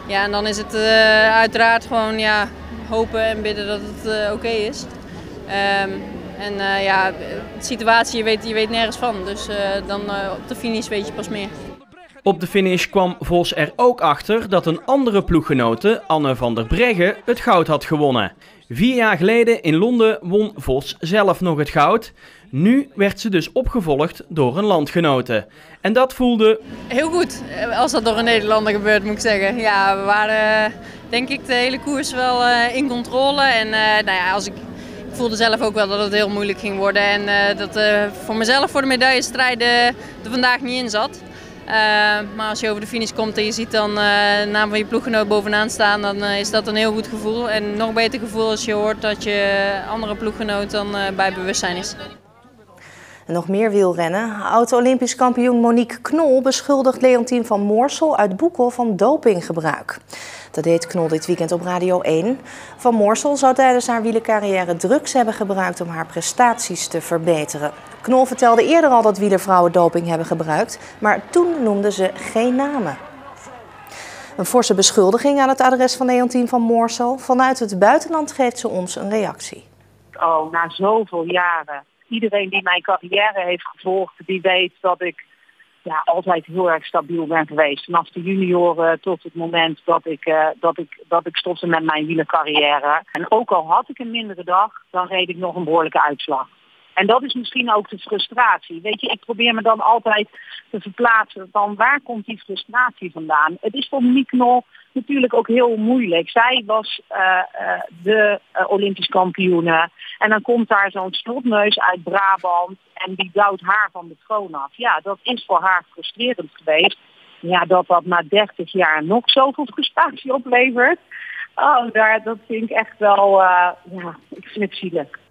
Ja, en dan is het uiteraard gewoon hopen en bidden dat het oké is. De situatie, je weet nergens van. Dus dan op de finish weet je pas meer. Op de finish kwam Vos er ook achter dat een andere ploeggenote, Anne van der Breggen, het goud had gewonnen. 4 jaar geleden in Londen won Vos zelf nog het goud. Nu werd ze dus opgevolgd door een landgenote. En dat voelde... Heel goed, als dat door een Nederlander gebeurt, moet ik zeggen. Ja, we waren denk ik de hele koers wel in controle. En ik voelde zelf ook wel dat het heel moeilijk ging worden. En dat voor mezelf voor de medaillestrijd er vandaag niet in zat. Maar als je over de finish komt en je ziet dan de naam van je ploeggenoot bovenaan staan, dan is dat een heel goed gevoel. En nog beter gevoel als je hoort dat je andere ploeggenoot dan bij bewustzijn is. En nog meer wielrennen. Oud-Olympisch kampioen Monique Knol beschuldigt Leontien van Moorsel uit Boekel van dopinggebruik. Dat deed Knol dit weekend op Radio 1. Van Moorsel zou tijdens haar wielercarrière drugs hebben gebruikt om haar prestaties te verbeteren. Knol vertelde eerder al dat wielervrouwen doping hebben gebruikt, maar toen noemde ze geen namen. Een forse beschuldiging aan het adres van Leontien van Moorsel. Vanuit het buitenland geeft ze ons een reactie. Oh, na zoveel jaren. Iedereen die mijn carrière heeft gevolgd, die weet dat ik altijd heel erg stabiel ben geweest. Vanaf de junioren tot het moment dat ik stopte met mijn wielercarrière. En ook al had ik een mindere dag, dan reed ik nog een behoorlijke uitslag. En dat is misschien ook de frustratie. Weet je, ik probeer me dan altijd te verplaatsen van waar komt die frustratie vandaan. Het is voor Monique Knol natuurlijk ook heel moeilijk. Zij was de Olympisch kampioene. En dan komt daar zo'n snotneus uit Brabant en die duwt haar van de troon af. Ja, dat is voor haar frustrerend geweest. Ja, dat na 30 jaar nog zoveel frustratie oplevert. Oh, dat vind ik echt wel, ik vind het zielig.